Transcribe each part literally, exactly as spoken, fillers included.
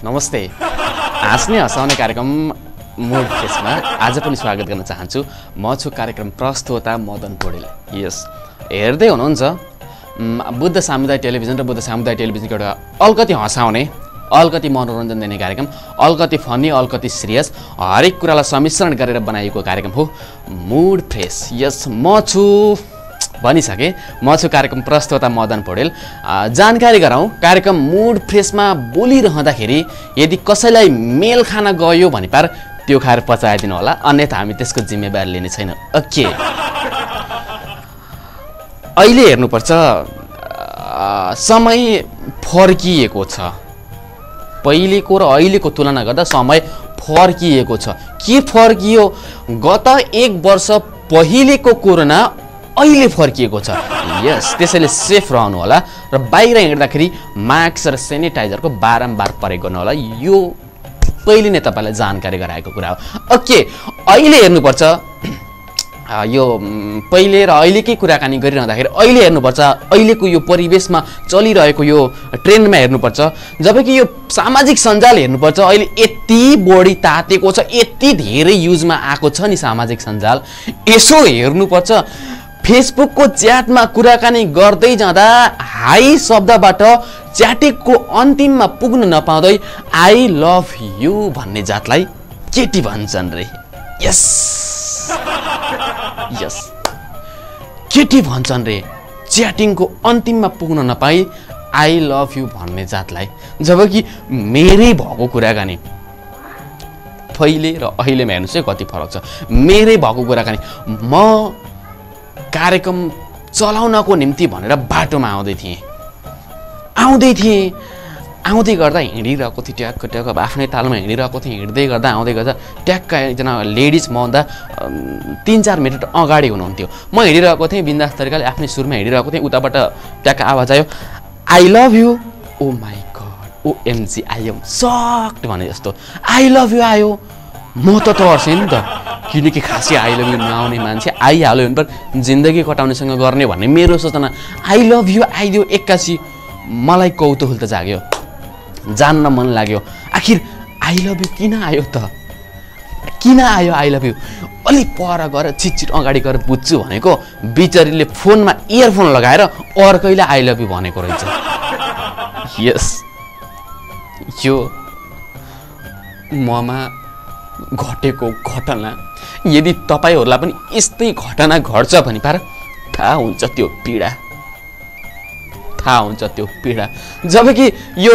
नमस्ते। हाँस्ने हँसाउने कार्यक्रम मुड फ्रेसमा आज पनि स्वागत गर्न चाहन्छु। म छु कार्यक्रम प्रस्तोता मदन पौडेल। यस, हेर्दै हुनुहुन्छ बुद्ध सामुदायिक टेलिभिजन र बुद्ध सामुदायिक टेलिभिजनको एउटा अलिकति हँसाउने, अलिकति मनोरञ्जन दिने कार्यक्रम, अलिकति फनी, अलिकति सिरियस, हरेक कुरालाई सम्मिश्रण गरेर बनाइएको कार्यक्रम हो मुड फ्रेस। यस, म छु भनिसकेँ, म छु कार्यक्रम प्रस्तोता मदन पौडेल। जानकारी गराउँ, कार्यक्रम मुड फ्रेसमा बोलिरहँदाखेरि यदि कसैलाई मेल खान गयो भने पार त्यो खाएर पचाइदिनु होला, अन्यथा हामी त्यसको जिम्मेवारी लिने छैन। ओके, अहिले हेर्नुपर्छ, समय फर्किएको छ। पहिलेको र अहिलेको तुलना गर्दा समय फर्किएको छ। के फर्कियो? गत एक वर्ष पहिलेको कोरोना अहिले फर्किएको छ। यस, त्यसैले सेफ रहनु होला र बाहिर हिँड्दाखेरि मास्क र सेनिटाइजरको बारम्बार प्रयोग गर्नु होला। यो पहिले नै तपाईँलाई जानकारी गराएको कुरा हो। ओके, अहिले हेर्नुपर्छ, यो पहिले र अहिलेकै कुराकानी गरिरहँदाखेरि अहिले हेर्नुपर्छ, अहिलेको यो परिवेशमा चलिरहेको यो ट्रेन्डमा हेर्नुपर्छ, जबकि यो सामाजिक सञ्जाल हेर्नुपर्छ, अहिले यति बढी तातेको छ, यति धेरै युजमा आएको छ नि सामाजिक सञ्जाल। यसो हेर्नुपर्छ, फेसबुकको च्याटमा कुराकानी गर्दै जाँदा हाई शब्दबाट च्याटिङको अन्तिममा पुग्न नपाउँदै आई लभ यु भन्ने जातलाई केटी भन्छन् रे। यस यस केटी भन्छन् रे, च्याटिङको अन्तिममा पुग्न नपाई आई लभ यु भन्ने जातलाई। जबकि मेरै भएको कुराकानी पहिले र अहिलेमा हेर्नुहोस् है कति फरक छ। मेरै भएको कुराकानी, म कार्यक्रम चलाउनको निम्ति भनेर बाटोमा आउँदै थिएँ आउँदै थिएँ आउँदै गर्दा हिँडिरहेको थिएँ, ट्याक्क ट्याक्क अब आफ्नै तालमा हिँडिरहेको थिएँ। हिँड्दै गर्दा आउँदै गर्दा ट्याक्क एकजना लेडिज मभन्दा तिन चार मिनट अगाडि हुनुहुन्थ्यो। म हिँडिरहेको थिएँ बिन्दास तरिकाले, आफ्नै सुरमा हिँडिरहेको थिएँ। उताबाट ट्याक्क आवाज आयो, I love you. Oh my god, OMG, I am sucked भने जस्तो आई लभ यु आयो। म त तर्सेँ नि त, किनकि खासै आई लभ यु नआउने मान्छे आइहाल्यो भने पर जिन्दगी कटाउनेसँग गर्ने भन्ने मेरो सोचना। आई लभ यु आइदियो एक्कासी, मलाई कौतूहल त जाग्यो, जान्न मन लाग्यो, आखिर आई लभ यु किन आयो त, किन आयो आई लभ यु। अलिक पर गएर छिटछिट अगाडि गएर बुझ्छु भनेको बिचरीले फोनमा इयरफोन लगाएर अर्कैले आई लभ यु भनेको रहेछ। यस, यो ममा घटेको घटना। यदि तपाईँहरूलाई पनि यस्तै घटना घट्छ भने पार थाहा हुन्छ त्यो पीडा, थाहा हुन्छ त्यो पीडा। जबकि यो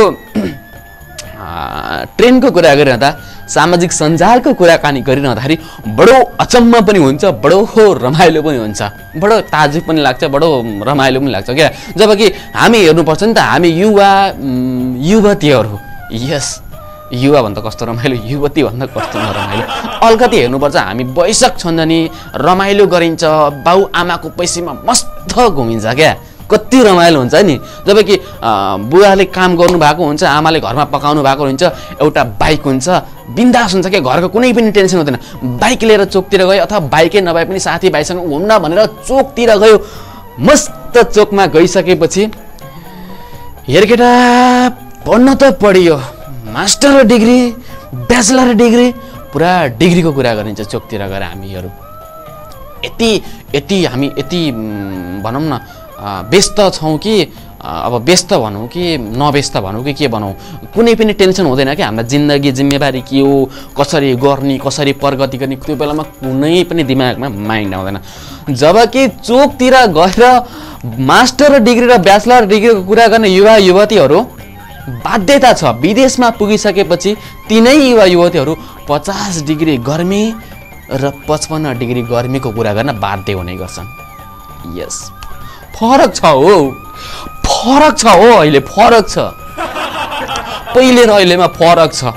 ट्रेनको कुरा गरिरहँदा, सामाजिक सञ्जालको कुराकानी गरिरहँदाखेरि बडो अचम्म पनि हुन्छ, बडो रमाइलो पनि हुन्छ, बडो ताजुब पनि लाग्छ, बडो रमाइलो पनि लाग्छ क्या। जबकि हामी हेर्नुपर्छ नि त, हामी युवा युवतीहरू, यस युवा भन्दा कस्तो रमाइलो, युवती भन्दा कस्तो नरमाइलो। अलिकति हेर्नुपर्छ, हामी वयस्क छन् नि रमाइलो गरिन्छ, बाउ आमाको पैसामा मस्त घुमिन्छ क्या, कति रमाइलो हुन्छ नि। जबकि बुवाले काम गर्नु भएको हुन्छ, आमाले घरमा पकाउनु भएको हुन्छ, एउटा बाइक हुन्छ, बिन्दास हुन्छ क्या, घरको कुनै पनि टेन्सन हुँदैन। बाइक लिएर चोकतिर गयो अथवा बाइकै नभए पनि साथीभाइसँग घुम्न भनेर चोकतिर गयो। मस्त चोकमा गइसकेपछि हेर केटा पढ्न त पढियो, मास्टर डिग्री, ब्याचलर डिग्री, पुरा डिग्रीको कुरा गरिन्छ चोकतिर गएर। हामीहरू यति यति हामी यति भनौँ न व्यस्त छौँ कि, अब व्यस्त भनौँ कि नव्यस्त भनौँ कि के भनौँ, कुनै पनि टेन्सन हुँदैन क्या। हामीलाई जिन्दगी जिम्मेवारी के हो, कसरी गर्ने, कसरी प्रगति गर्ने, त्यो बेलामा कुनै पनि दिमागमा माइन्ड आउँदैन। जबकि चोकतिर गएर मास्टर डिग्री र ब्याचलर डिग्रीको कुरा गर्ने युवा युवतीहरू बाध्यता छ। विदेशमा पुगिसकेपछि तिनै युवा युवतीहरू पचास डिग्री गर्मी र पचपन्न डिग्री गर्मीको कुरा गर्न बाध्य हुने गर्छन्। यस, फरक छ हो, फरक छ हो, अहिले फरक छ, पहिले र अहिलेमा फरक छ।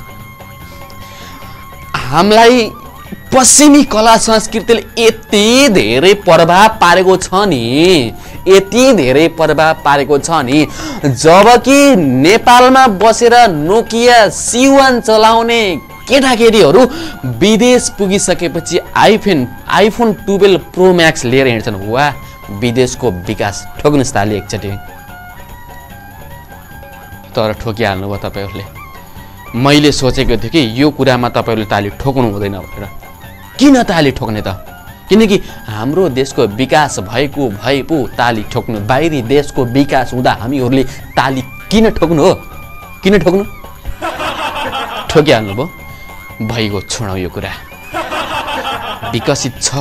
हामीलाई पश्चिमी कला संस्कृतिले यति धेरै प्रभाव पारेको छ नि, यति धेरै प्रभाव पारेको छ नि। जबकि नेपालमा बसेर नोकिया सिवान चलाउने केटाकेटीहरू विदेश पुगिसकेपछि iPhone iPhone twelve pro max लिएर हिँड्छन्। वाह, विदेशको विकास। ठोक्नुहोस् ताली एकचोटि। तर ठोकिहाल्नु भयो तपाईँहरूले। मैले सोचेको थिएँ कि यो कुरामा तपाईँहरूले ताली ठोक्नु हुँदैन भनेर। किन ताली ठोक्ने त? किनकि हाम्रो देशको विकास भएको भए पो ताली ठोक्नु, बाहिरी देशको विकास हुँदा हामीहरूले ताली किन ठोक्नु हो? किन ठोक्नु? ठोकिहाल्नु भयो। भइगयो, छोडौँ यो कुरा। विकसित छ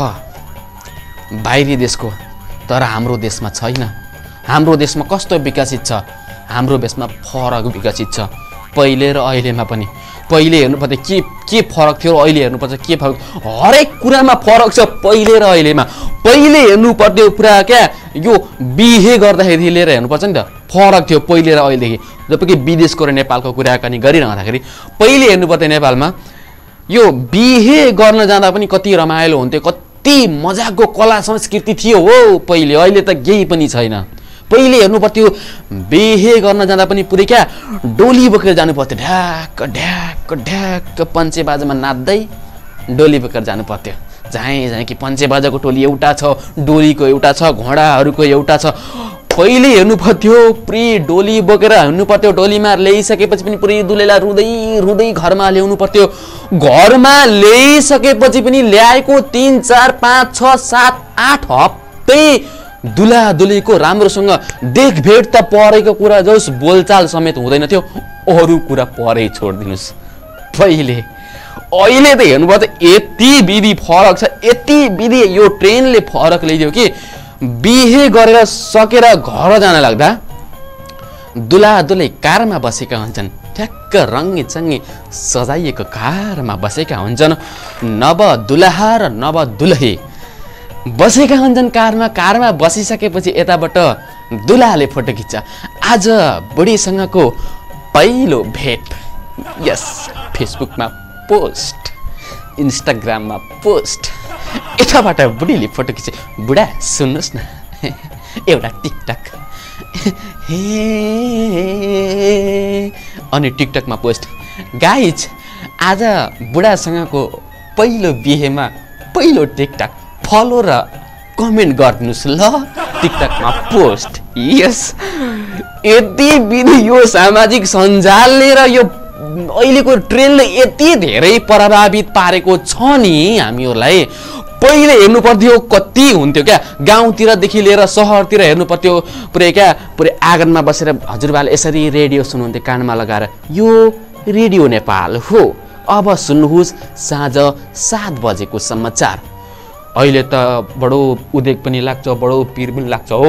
बाहिरी देशको, तर हाम्रो देशमा छैन। हाम्रो देशमा कस्तो विकसित छ? हाम्रो देशमा फरक विकसित छ, पहिले र अहिलेमा पनि। पहिले हेर्नुपर्छ के के फरक थियो, अहिले हेर्नुपर्छ के फरक। हरेक कुरामा फरक छ पहिले र अहिलेमा। पहिले हेर्नु पर्थ्यो पुरा क्या यो बिहे गर्दाखेरि लिएर हेर्नुपर्छ नि त, फरक थियो पहिले र अहिलेदेखि। जबकि विदेशको र नेपालको कुराकानी गरिरहँदाखेरि पहिले हेर्नु पर्थ्यो नेपालमा यो बिहे गर्न जाँदा पनि कति रमाइलो हुन्थ्यो, कति मजाको कला संस्कृति थियो हो पहिले। अहिले त केही पनि छैन। पहिले हेर्नु पर्थ्यो बिहे गर्न जाँदा पनि पुरै क्या डोली बोकेर जानु पर्थ्यो, ढ्याक ढ्याक ढ्याक पञ्चे बाजामा नाच्दै डोली बोकेर जानु पर्थ्यो। जहीँ जहीँ कि पञ्चे बाजाको टोली एउटा छ, डोलीको एउटा छ, घोडाहरूको एउटा छ। पहिले हेर्नु पर्थ्यो पुरै डोली बोकेर हिँड्नु पर्थ्यो। डोलीमा ल्याइसकेपछि पनि पुरै दुलेला रुँदै रुँदै घरमा ल्याउनु पर्थ्यो। घरमा ल्याइसकेपछि पनि ल्याएको तिन चार पाँच छ सात आठ हप्तै दुला दुलीको राम्रोसँग देखभेट त परेको कुरा जोस् बोलचाल समेत हुँदैन थियो, अरू कुरा परै छोडिदिनुहोस्। पहिले अहिले त हेर्नुपर्छ यति विधि फरक छ, यति विधि यो ट्रेनले फरक ल्याइदियो कि बिहे गरेर सकेर घर जान लाग्दा दुला दुलै कारमा बसेका हुन्छन्, ठ्याक्क रङ्गी चङ्गी सजाइएको कारमा बसेका हुन्छन्। नव दुलहा र नव दुलही बसेका हुन्छन् कारमा। कारमा बसिसकेपछि यताबाट दुलाले फोटो खिच्छ। आज बुढीसँगको पहिलो भेट, यस फेसबुकमा पोस्ट, इन्स्टाग्राममा पोस्ट। यताबाट बुढीले फोटो खिच्छ, बुढा सुन्नुहोस् न एउटा टिकटक, हे अनि टिकटकमा पोस्ट, गाइज आज बुढासँगको पहिलो बिहेमा पहिलो टिकटक, फलो र कमेन्ट गरिदिनुहोस् ल टिकटकमा पोस्ट। यस यति विधि यो सामाजिक सञ्जालले र यो अहिलेको ट्रेनले यति धेरै प्रभावित पारेको छ नि हामीहरूलाई। पहिले हेर्नु पर्थ्यो कति हुन्थ्यो क्या, गाउँतिरदेखि लिएर सहरतिर हेर्नु पर्थ्यो पुरै क्या पुरै आँगनमा बसेर हजुरबाले यसरी रेडियो सुन्नुहुन्थ्यो कानमा लगाएर, यो रेडियो नेपाल हो, अब सुन्नुहोस् साँझ सात बजेको समाचार। अहिले त बडो उदेक पनि लाग्छ, बडो पिर पनि लाग्छ हो।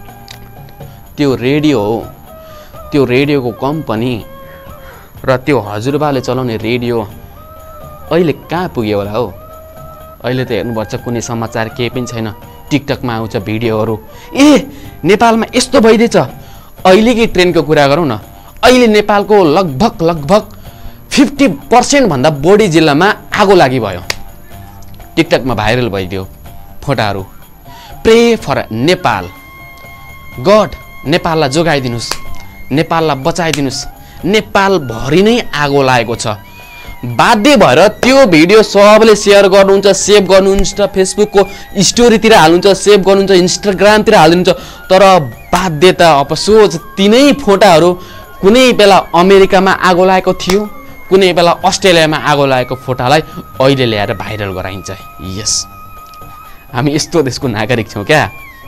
त्यो रेडियो हो, त्यो रेडियोको कम्पनी र त्यो हजुरबाले चलाउने रेडियो अहिले कहाँ पुग्यो होला हो। अहिले त हेर्नुपर्छ कुनै समाचार केही पनि छैन, टिकटकमा आउँछ भिडियोहरू। ए नेपालमा यस्तो भइदिएछ, अहिलेकै ट्रेनको कुरा गरौँ न। अहिले नेपालको लगभग लगभग फिफ्टी पर्सेन्टभन्दा बढी जिल्लामा आगो लागि भयो। टिकटकमा भाइरल भइदियो फोटाहरू। प्रे फर नेपाल, गड नेपाललाई जोगाइदिनुहोस्, नेपाललाई बचाइदिनुहोस्। नेपालभरि नै आगो लागेको छ। बाध्य भएर त्यो भिडियो सबले सेयर गर्नुहुन्छ, सेभ गर्नुहुन्छ, फेसबुकको स्टोरीतिर हाल्नुहुन्छ, सेभ गर्नुहुन्छ, इन्स्टाग्रामतिर हाल्नुहुन्छ। तर बाध्यता अफसोस तिनै फोटाहरू कुनै बेला अमेरिकामा आगो लागेको थियो, कुनै बेला अस्ट्रेलियामा आगो लागेको फोटालाई अहिले ल्याएर भाइरल गराइन्छ। यस हामी यस्तो देशको नागरिक छौँ क्या।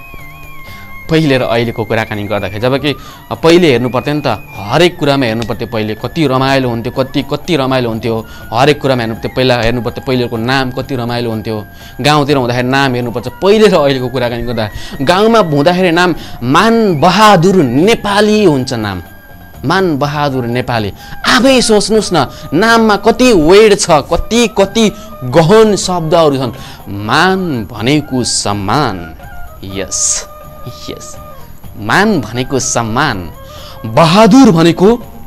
पहिले र अहिलेको कुराकानी गर्दाखेरि जबकि पहिले हेर्नु पर्थ्यो नि त, हरेक कुरामा हेर्नु पर्थ्यो। पहिले कति रमाइलो हुन्थ्यो, कति कति रमाइलो हुन्थ्यो, हरेक कुरामा हेर्नु पर्थ्यो। पहिला हेर्नु पर्थ्यो पहिलेको नाम कति रमाइलो हुन्थ्यो। गाउँतिर हुँदाखेरि नाम हेर्नुपर्छ। पहिले र अहिलेको कुराकानी गर्दा गाउँमा हुँदाखेरि नाम मान बहादुर नेपाली हुन्छ, नाम मान बहादुर नेपाली। आफै सोच्नुहोस् न, नाममा कति वेड छ, कति कति गहन शब्दहरू छन्। मान भनेको सम्मान, यस यस मान भनेको सम्मान, बहादुर भनेको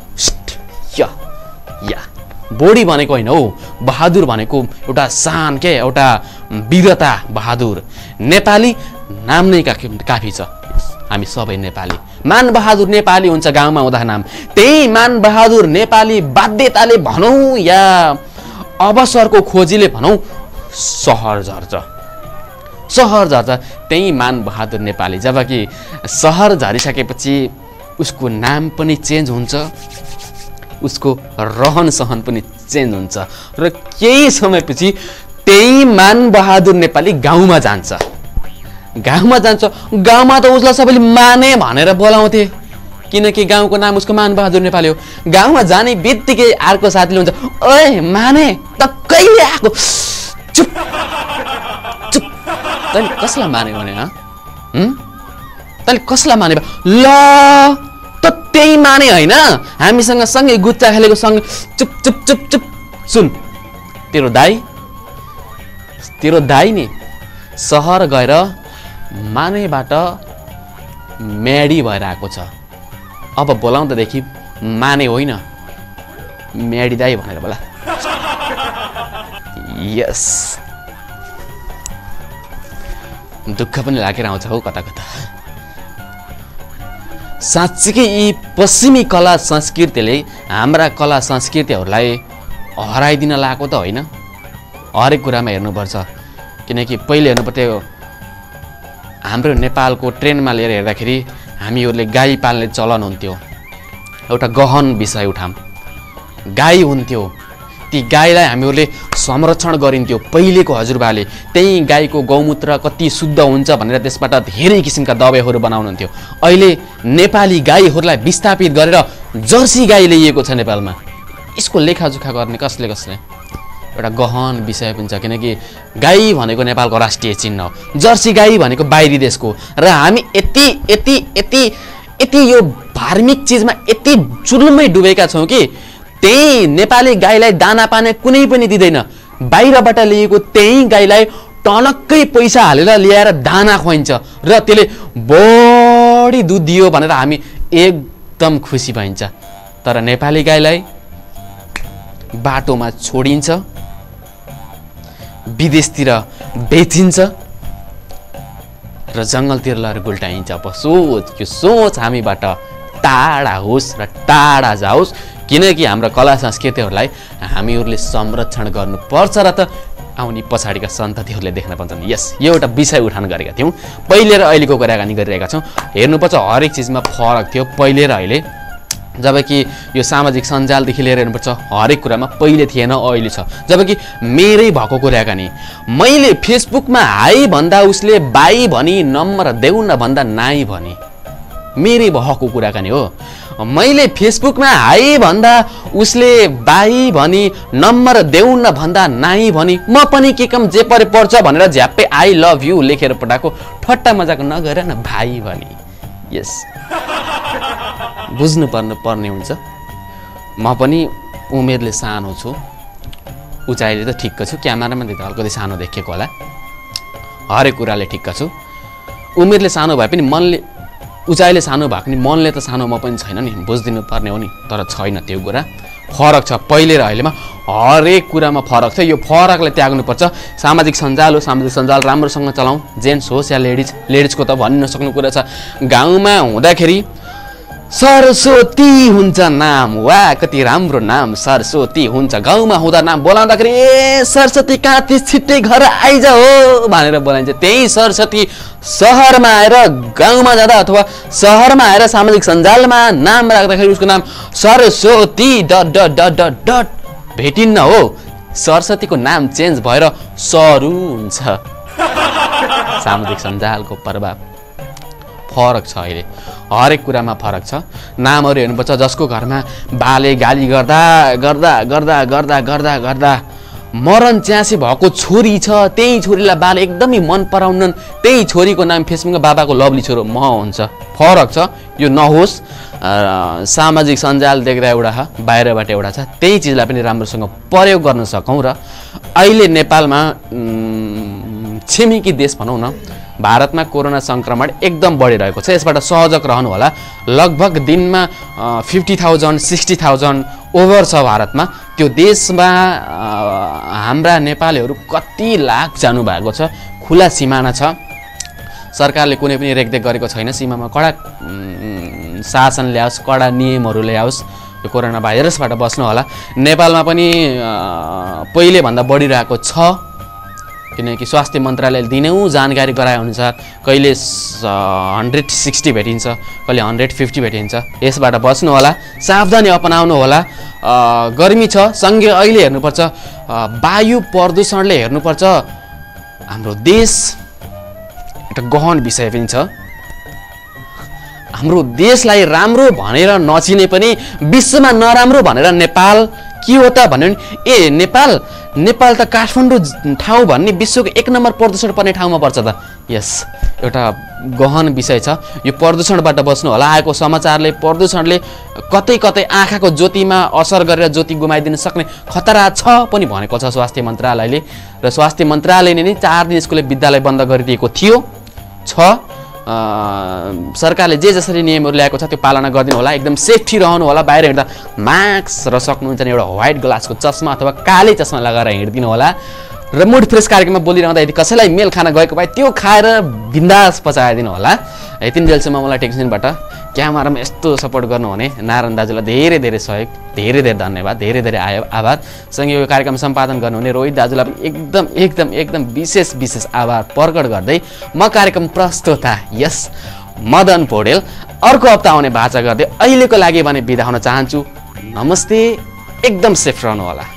या या बोडी भनेको होइन हौ, बहादुर भनेको एउटा शान के, एउटा वीरता बहादुर। नेपाली नाम नै काफी काफी छ, हामी सबै नेपाली। मान बहादुर नेपाली हुन्छ गाउँमा हुँदा नाम, त्यही मान बहादुर नेपाली बाध्यताले भनौँ या अवसरको खोजीले भनौँ सहर झर्छ, सहर झर्छ त्यही मान बहादुर नेपाली। जबकि सहर झरिसकेपछि उसको नाम पनि चेन्ज हुन्छ, उसको रहन सहन पनि चेन्ज हुन्छ र केही समयपछि त्यही मानबहादुर नेपाली गाउँमा जान्छ गाउँमा जान्छ गाउँमा त उसलाई सबैले माने भनेर बोलाउँथे किनकि गाउँको नाम उसको मानबहादुर नेपाली हो गाउँमा जाने बित्तिकै अर्को साथीले हुन्छ ओए माने त कहिले आएको चुप चुप तैँले कसलाई माने भने तैँले कसलाई माने ल त त्यही माने होइन हामीसँग सँगै गुच्चा खेलेको सँग चुप चुप चुप चुप सुन तेरो दाई तेरो दाई नि सहर गएर मानेबाट म्याडी भएर आएको छ अब बोलाउँदादेखि माने होइन म्याडी दाई भनेर बोला यस दुःख पनि लागेर आउँछ हौ कता कता साँच्चीकै यी पश्चिमी कला संस्कृतिले हाम्रा कला संस्कृतिहरूलाई हराइदिन लागेको त होइन हरेक कुरामा हेर्नुपर्छ किनकि पहिले हेर्नुपर्थ्यो हाम्रो नेपालको ट्रेनमा लिएर हेर्दाखेरि हामीहरूले गाई पाल्ने चलन हुन्थ्यो एउटा गहन विषय उठाम गाई हुन्थ्यो ती गाईलाई हामीहरूले संरक्षण गरिन्थ्यो पहिलेको हजुरबाले त्यही गाईको गौमूत्र कति शुद्ध हुन्छ भनेर त्यसबाट धेरै किसिमका दबाईहरू बनाउनुहुन्थ्यो अहिले नेपाली गाईहरूलाई विस्थापित गरेर जर्सी गाई ल्याइएको छ नेपालमा यसको लेखाजोखा गर्ने कसले कसले एउटा गहन विषय पनि छ किनकि गाई भनेको नेपालको राष्ट्रिय चिन्ह हो जर्सी गाई भनेको बाहिरी देशको र हामी यति यति यति यति यो धार्मिक चिजमा यति चुल्मै डुबेका छौँ कि त्यही नेपाली गाईलाई दाना पानी कुनै पनि दिँदैन बाहिरबाट ल्याएको त्यही गाईलाई टनक्कै पैसा हालेर ल्याएर दाना खुवाइन्छ र त्यसले बढी दुध दियो भनेर हामी एकदम खुसी भइन्छ तर नेपाली गाईलाई बाटोमा छोडिन्छ विदेशतिर बेचिन्छ र जङ्गलतिर लगेर गुल्टाइन्छ अब सोच यो सोच हामीबाट टाढा होस् र टाढा जाओस् किनकि हाम्रो कला संस्कृतिहरूलाई हामीहरूले संरक्षण गर्नुपर्छ र त आउने पछाडिका सन्ततिहरूले देख्न पाउँछन् यस यो एउटा विषय उठान गरेका थियौँ पहिले र अहिलेको कुराकानी गरिरहेका छौँ हेर्नुपर्छ हरेक चिजमा फरक थियो पहिले र अहिले जबकि यो सामाजिक सञ्जालदेखि लिएर हेर्नुपर्छ हरेक कुरामा पहिले थिएन अहिले छ जबकि मेरै भएको कुराकानी मैले फेसबुकमा हाई भन्दा उसले बाई भनी नम्बर देऊ न भन्दा नाइ भनी मेरै भएको कुराकानी हो मैले फेसबुकमा हाई भन्दा उसले बाई भनी नम्बर देऊ न भन्दा नाइ भनी म पनि के कम जे परे पर्छ भनेर झ्याप्पै आई लभ यु लेखेर पठाएको ठट्टा मजाक नगरेर न भाइ भनी यस बुझ्नु पर्नु पर्ने हुन्छ म पनि उमेरले सानो छु उचाइले त ठिक्क छु क्यामेरामा देख्दा अलिकति सानो देखेको होला हरेक कुराले ठिक्क छु उमेरले सानो भए पनि मनले उचाइले सानो भए पनि मनले त सानो म पनि छैन नि बुझिदिनु पर्ने हो नि तर छैन त्यो कुरा फरक छ पहिले र अहिलेमा हरेक कुरामा फरक छ यो फरकलाई त्याग्नुपर्छ सामाजिक सञ्जाल हो सामाजिक सञ्जाल राम्रोसँग चलाउँ जेन्ट्स होस् या लेडिज लेडिजको त भन्न नसक्नु कुरा छ गाउँमा हुँदाखेरि सरस्वती हुन्छ नाम वा कति राम्रो नाम सरस्वती हुन्छ गाउँमा हुँदा नाम बोलाउँदाखेरि ए सरस्वती कहाँ थिए छिट्टै घर आइज हो भनेर बोलाइन्छ त्यही सरस्वती सहरमा आएर गाउँमा जाँदा अथवा सहरमा आएर सामाजिक सञ्जालमा नाम राख्दाखेरि उसको नाम Saraswati dot dot dot dot dot भेटिन्न हो सरस्वतीको नाम चेन्ज भएर सरु हुन्छ सामाजिक सञ्जालको प्रभाव फरक छ अहिले हरेक कुरामा फरक छ नामहरू हेर्नुपर्छ जसको घरमा बाले गाली गर्दा गर्दा गर्दा गर्दा गर्दा गर्दा मरण च्यासी भएको छोरी छ त्यही छोरीलाई बाले एकदमै मन पराउनन् त्यही छोरीको नाम फेसबुकमा बाबाको लभली छोरो म हुन्छ फरक छ यो नहोस् सामाजिक सञ्जाल देख्दा एउटा बाहिरबाट एउटा छ त्यही चिजलाई पनि राम्रोसँग प्रयोग गर्न सकौँ र अहिले नेपालमा छिमेकी देश भनौँ न भारतमा कोरोना संक्रमण एकदम बढिरहेको छ यसबाट सहजक रहनु होला लगभग दिनमा fifty thousand sixty thousand over छ भारतमा त्यो देशमा हाम्रा नेपालीहरू कति लाख जानुभएको छ खुला सिमाना छ सरकारले कुनै पनि रेखदेख गरेको छैन सीमामा कडा शासन ल्याओस् कडा नियमहरू ल्याओस् यो कोरोना भाइरसबाट बस्नु होला नेपालमा पनि पहिले भन्दा बढिरहेको छ किनकि स्वास्थ्य मन्त्रालयले दिनौँ जानकारी गराए अनुसार कहिले हन्ड्रेड सिक्सटी भेटिन्छ, कहिले हन्ड्रेड फिफ्टी भेटिन्छ। यसबाट बच्नु होला, सावधानी अपनाउनु होला। गर्मी छ सँगै अहिले हेर्नुपर्छ वायु प्रदूषणले हेर्नुपर्छ हाम्रो देश एउटा गहन विषय पनि छ। हाम्रो देशलाई राम्रो भनेर नचिने पनि विश्वमा नराम्रो भनेर नेपाल के हो त भन्यो भने ए नेपाल नेपाल त काठमाडौँ ठाउँ भन्ने विश्वको एक नम्बर प्रदूषण पर्ने ठाउँमा पर्छ त। यस एउटा गहन विषय छ। यो प्रदूषणबाट बच्नु होला। आएको समाचारले प्रदूषणले कतै कतै आँखाको ज्योतिमा असर गरेर ज्योति गुमाइदिन सक्ने खतरा छ पनि भनेको छ स्वास्थ्य मन्त्रालयले। र स्वास्थ्य मन्त्रालयले नै चार दिन स्कुलले विद्यालय बन्द गरिदिएको थियो छ। सरकारले जे जसरी नियमहरू ल्याएको छ त्यो पालना गरिदिनु होला। एकदम सेफ्टी रहनु होला। बाहिर हिँड्दा मास्क र सक्नुहुन्छ भने एउटा व्हाइट ग्लासको चस्मा अथवा कालै चस्मा लगाएर हिँडिदिनु होला। र मुड फ्रेस कार्यक्रममा बोलिरहँदा यदि कसैलाई मेल खाना गएको भए त्यो खाएर बिन्दास पचाइदिनु होला। यति जेलसम्म मलाई टेक्सनबाट क्यामेरामा यस्तो सपोर्ट गर्नुहुने नारायण दाजुलाई धेरै धेरै सहयोग, धेरै धेरै धन्यवाद, धेरै धेरै आयो आभार। सँगै यो कार्यक्रम सम्पादन गर्नुहुने रोहित दाजुलाई पनि एकदम एकदम एकदम विशेष विशेष आभार प्रकट गर्दै म कार्यक्रम प्रस्तुता यस मदन पौडेल अर्को हप्ता आउने भाषा गर्दै अहिलेको लागि भने बिदा हुन चाहन्छु। नमस्ते, एकदम सेफ रहनु होला।